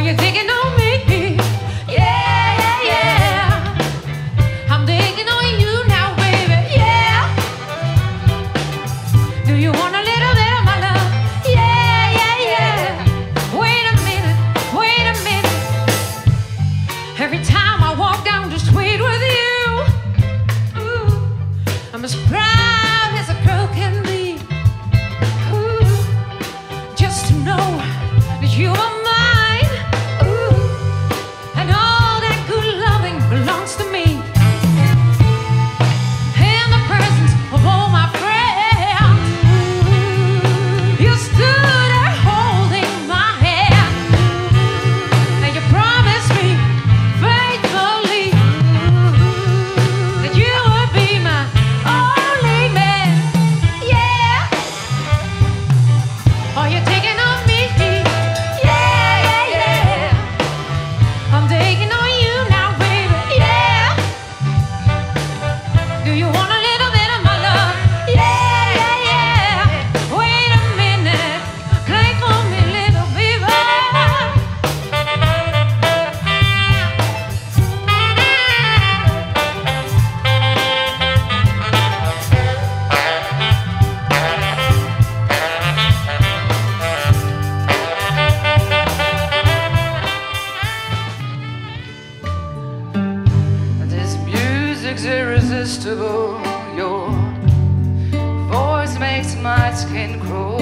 you're thinking of me. Yeah, yeah, yeah. I'm thinking of you now, baby. Yeah. Do you want a little bit of my love? Yeah, yeah, yeah. Wait a minute, wait a minute. Every time I walk down the street with you, ooh, I'm as proud as a girl can be. Ooh, just to know that you are mine. Ooh, and all that good loving belongs to me. In the presence of all my friends, you stood there holding my hand, and you promised me faithfully that you would be my only man. Yeah. Are you taking on me? Yeah, yeah, yeah. I'm taking on you now, baby. Yeah. Do you want a little bit of my love? Yeah, yeah, yeah. Wait a minute. Play for me, little baby. This music's irresistible. Your voice makes my skin crawl.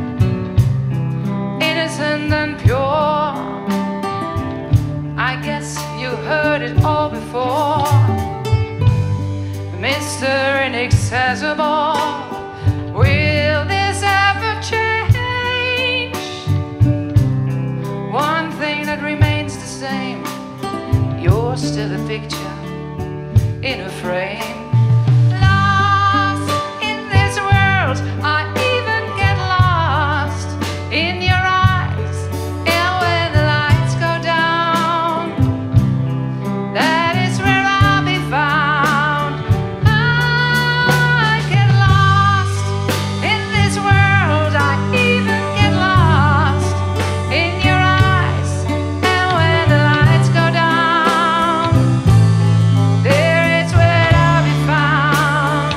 Innocent and pure. I guess you heard it all before. Mr. Inaccessible, will this ever change? One thing that remains the same, you're still a picture in a frame. Lost in this world, I even get lost in your eyes. And when the lights go down, that is where I'll be found. I get lost in this world, I even get lost in your eyes. And when the lights go down, there is where I'll be found.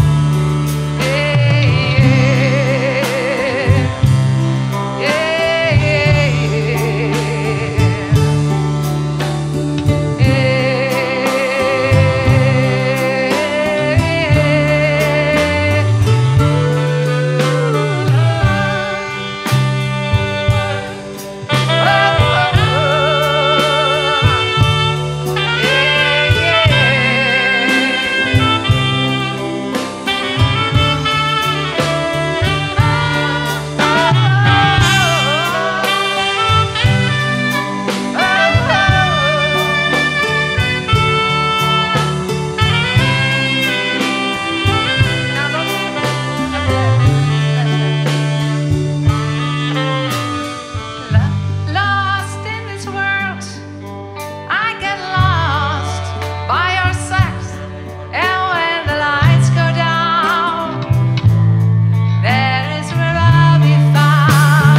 Lost in this world, I get lost by your side. And when the lights go down, that is where I'll be found.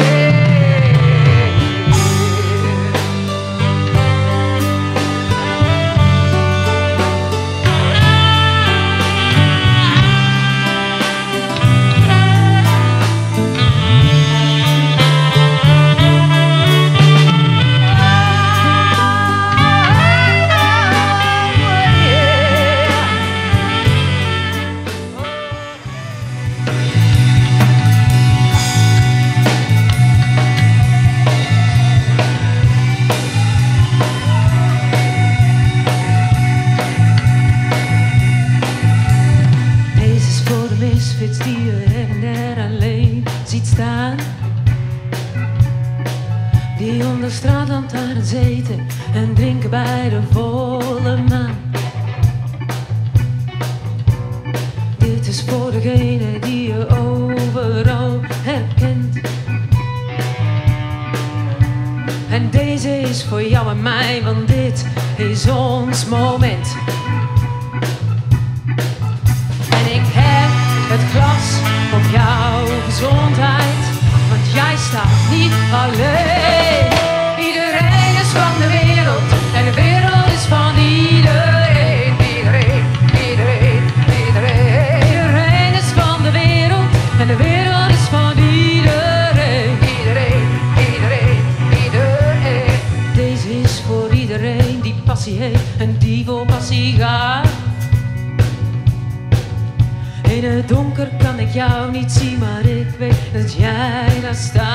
Deze is voor de misfits die je her en der alleen ziet staan. Die onder straatlantaarns eten en drinken bij de volle maan. Dit is voor degene die je overal herkent. En deze is voor jou en mij, want dit is ons moment. En ik heb het glas op jouw gezondheid, want jij staat niet alleen. ik jou niet zie, maar ik weet dat jij daar staat.